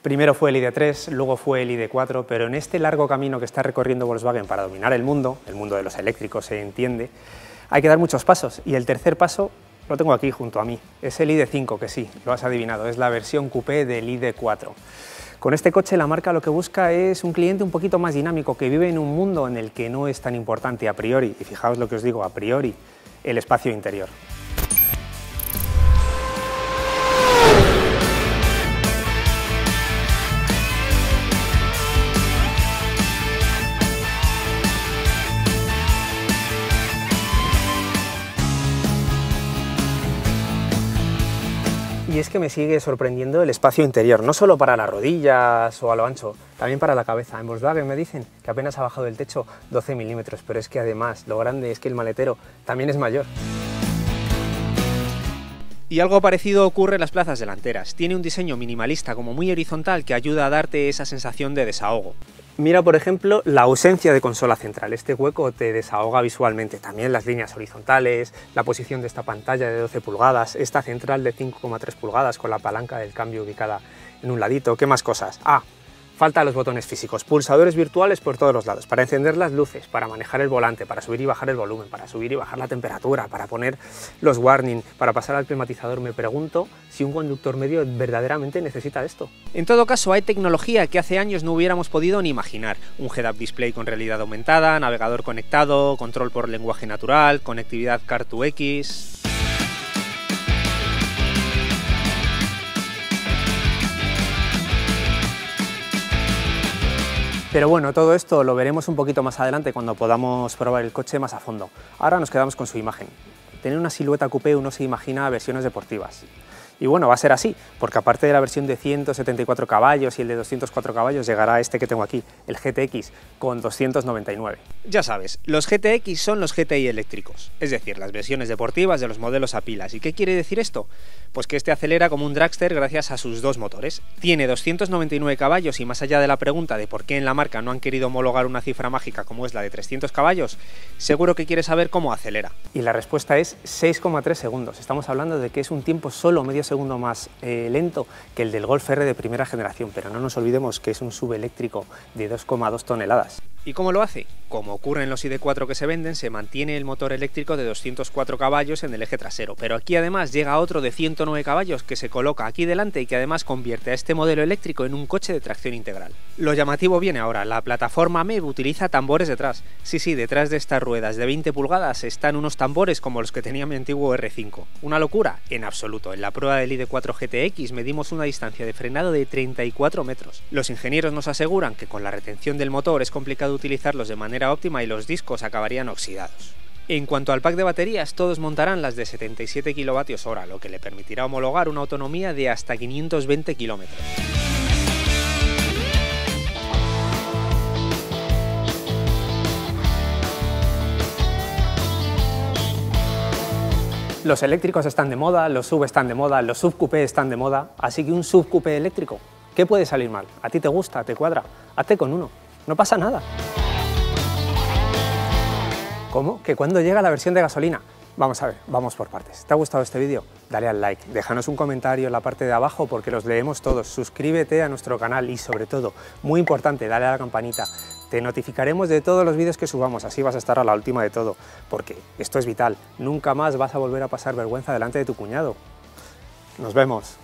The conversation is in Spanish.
Primero fue el ID.3, luego fue el ID.4, pero en este largo camino que está recorriendo Volkswagen para dominar el mundo de los eléctricos se entiende, hay que dar muchos pasos, y el tercer paso lo tengo aquí junto a mí, es el ID.5, que sí, lo has adivinado, es la versión coupé del ID.4. Con este coche la marca lo que busca es un cliente un poquito más dinámico, que vive en un mundo en el que no es tan importante a priori, y fijaos lo que os digo, a priori, el espacio interior. Y es que me sigue sorprendiendo el espacio interior, no solo para las rodillas o a lo ancho, también para la cabeza. En Volkswagen me dicen que apenas ha bajado el techo 12 milímetros, pero es que además lo grande es que el maletero también es mayor. Y algo parecido ocurre en las plazas delanteras. Tiene un diseño minimalista como muy horizontal que ayuda a darte esa sensación de desahogo. Mira, por ejemplo, la ausencia de consola central. Este hueco te desahoga visualmente. También las líneas horizontales, la posición de esta pantalla de 12 pulgadas, esta central de 5,3 pulgadas con la palanca del cambio ubicada en un ladito. ¿Qué más cosas? Faltan los botones físicos, pulsadores virtuales por todos los lados, para encender las luces, para manejar el volante, para subir y bajar el volumen, para subir y bajar la temperatura, para poner los warning, para pasar al climatizador. Me pregunto si un conductor medio verdaderamente necesita esto. En todo caso, hay tecnología que hace años no hubiéramos podido ni imaginar. Un head-up display con realidad aumentada, navegador conectado, control por lenguaje natural, conectividad Car2X... Pero bueno, todo esto lo veremos un poquito más adelante cuando podamos probar el coche más a fondo. Ahora nos quedamos con su imagen. Tener una silueta coupé uno se imagina versiones deportivas. Y bueno, va a ser así, porque aparte de la versión de 174 caballos y el de 204 caballos, llegará este que tengo aquí, el GTX, con 299. Ya sabes, los GTX son los GTI eléctricos, es decir, las versiones deportivas de los modelos a pilas. ¿Y qué quiere decir esto? Pues que este acelera como un dragster gracias a sus dos motores. Tiene 299 caballos y más allá de la pregunta de por qué en la marca no han querido homologar una cifra mágica como es la de 300 caballos, seguro que quieres saber cómo acelera. Y la respuesta es 6,3 segundos. Estamos hablando de que es un tiempo solo medio segundo más lento que el del Golf R de primera generación, pero no nos olvidemos que es un subeléctrico de 2,2 toneladas. ¿Y cómo lo hace? Como ocurre en los ID.4 que se venden, se mantiene el motor eléctrico de 204 caballos en el eje trasero, pero aquí además llega otro de 109 caballos que se coloca aquí delante y que además convierte a este modelo eléctrico en un coche de tracción integral. Lo llamativo viene ahora, la plataforma MEB utiliza tambores detrás. Sí, detrás de estas ruedas de 20 pulgadas están unos tambores como los que tenía mi antiguo R5. ¿Una locura? En absoluto. En la prueba del ID.4 GTX medimos una distancia de frenado de 34 metros. Los ingenieros nos aseguran que con la retención del motor es complicado utilizarlos de manera óptima y los discos acabarían oxidados. En cuanto al pack de baterías, todos montarán las de 77 kWh, lo que le permitirá homologar una autonomía de hasta 520 km. Los eléctricos están de moda, los SUV están de moda, los SUV coupé están de moda, así que un SUV coupé eléctrico, ¿qué puede salir mal? ¿A ti te gusta? ¿Te cuadra? Hazte con uno, no pasa nada. ¿Cómo? ¿Que cuándo llega la versión de gasolina? Vamos a ver, vamos por partes. ¿Te ha gustado este vídeo? Dale al like, déjanos un comentario en la parte de abajo porque los leemos todos, suscríbete a nuestro canal y sobre todo, muy importante, dale a la campanita. Te notificaremos de todos los vídeos que subamos, así vas a estar a la última de todo, porque esto es vital, nunca más vas a volver a pasar vergüenza delante de tu cuñado. Nos vemos.